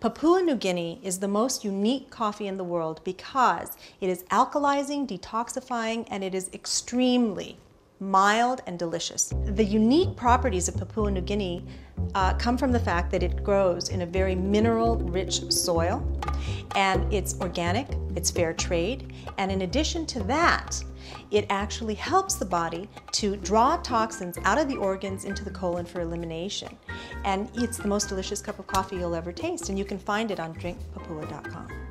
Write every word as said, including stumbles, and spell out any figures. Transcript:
Papua New Guinea is the most unique coffee in the world because it is alkalizing, detoxifying, and it is extremely mild and delicious. The unique properties of Papua New Guinea uh, come from the fact that it grows in a very mineral-rich soil, and it's organic, it's fair trade, and in addition to that, it actually helps the body to draw toxins out of the organs into the colon for elimination. And it's the most delicious cup of coffee you'll ever taste, and you can find it on drink papua dot com.